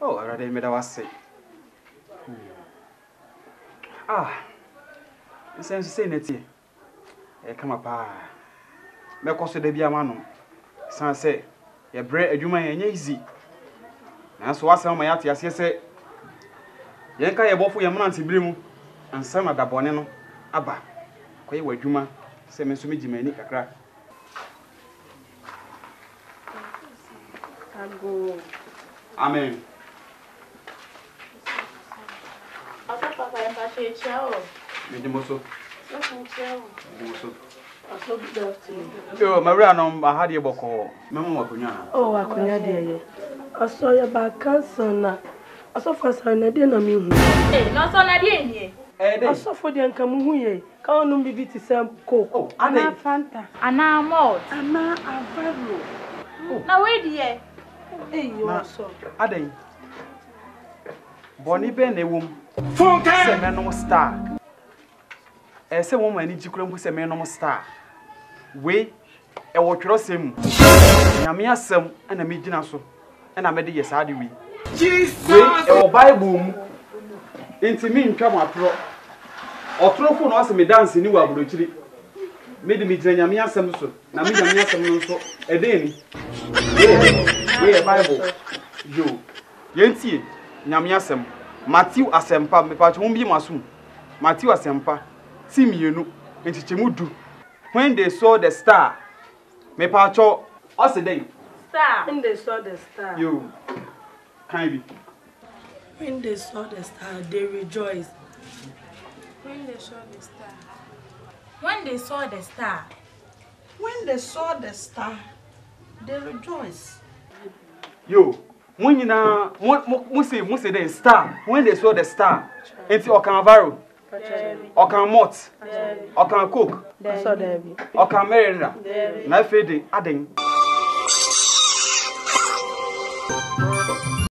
Oh, I already made our say. Since saying it here, come up. Me koso da bia ma no. San say, ye bre adwuma ye nya easy. Na so wasem ma yate ase se ye nka ye bofo ye mnante bire mu ansa na dabone no aba. Koye wadwuma se me so me gimani kakra. Ago. Amen. Asa papa en pa che chao. Me dimoso. So fun chao. Dimoso. Aso good afternoon. Yo, Maria no ahade boko. Memo wakonya. Oh, akonya de. Aso ya ba cancer na. Aso fasa na de na mi hu. No so na de ni. De. Aso fo de nka mu hu ye. Ka onu bibi ti sam coke. Oh, Ana Fanta. Ana malt. Ana avaro. Na we die. Yo so. Aden. Boni be na ewom. Funke. Se menom star. Se wo mani jikura mpu se menom star. We e wo twero sem. Nyame asem na me gina so. Na me de yesade wi. Jesus. We e wo Bible mu. Enti mi ntwa mo atro. Otrofo no ase me dance ni wa abrochiri. Me de me gina nyame asem so. Na me nyame asem no so e de ni. We e Bible. Yo. Yentie nyame asem. Matthew asempa me pa chum bi masum. Matthew asempa. Timienu entichemu du. When they saw the star, me pa cho ose dey. Star. When they saw the star. You can be. When they saw the star, they rejoiced. When they saw the star. When they saw the star. When they saw the star, they rejoiced. Yo, when you na mu say the star. When they saw the star, enti okan viral. Okan malt. Okan coke. Aso da bi. Okan merenda. Na fede aden.